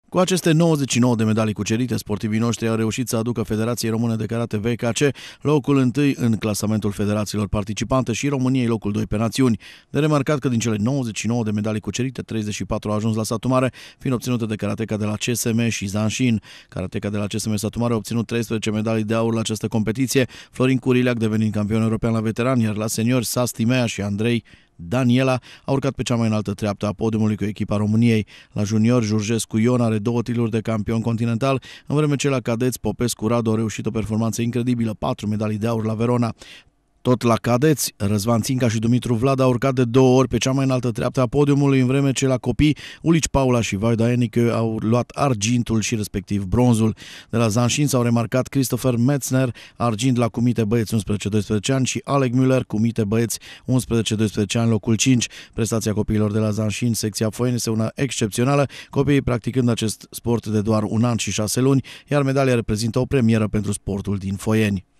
Cu aceste 99 de medalii cucerite, sportivii noștri au reușit să aducă Federației Române de Karate VKC locul 1 în clasamentul federațiilor participante și României locul 2 pe națiuni. De remarcat că din cele 99 de medalii cucerite, 34 au ajuns la Satu Mare, fiind obținute de karateca de la CSM și Zanshin. Karateca de la CSM Satu Mare a obținut 13 medalii de aur la această competiție, Florin Curileac devenind campion european la veterani, iar la seniori Sas Timea și Andrei Daniela a urcat pe cea mai înaltă treaptă a podiumului cu echipa României. La junior, Jurgescu Ion are 2 titluri de campion continental, în vreme ce la cadeți Popescu Radu a reușit o performanță incredibilă, 4 medalii de aur la Verona. Tot la cadeți, Răzvan Ținca și Dumitru Vlad au urcat de 2 ori pe cea mai înaltă treaptă a podiumului, în vreme ce la copii, Ulici Paula și Vaida Enică au luat argintul și respectiv bronzul. De la Zanshin s-au remarcat Christopher Metzner, argint la cumite băieți 11-12 ani și Alec Müller, cumite băieți 11-12 ani, locul 5. Prestația copiilor de la Zanshin, secția Foieni, este una excepțională, copiii practicând acest sport de doar 1 an și 6 luni, iar medalia reprezintă o premieră pentru sportul din Foieni.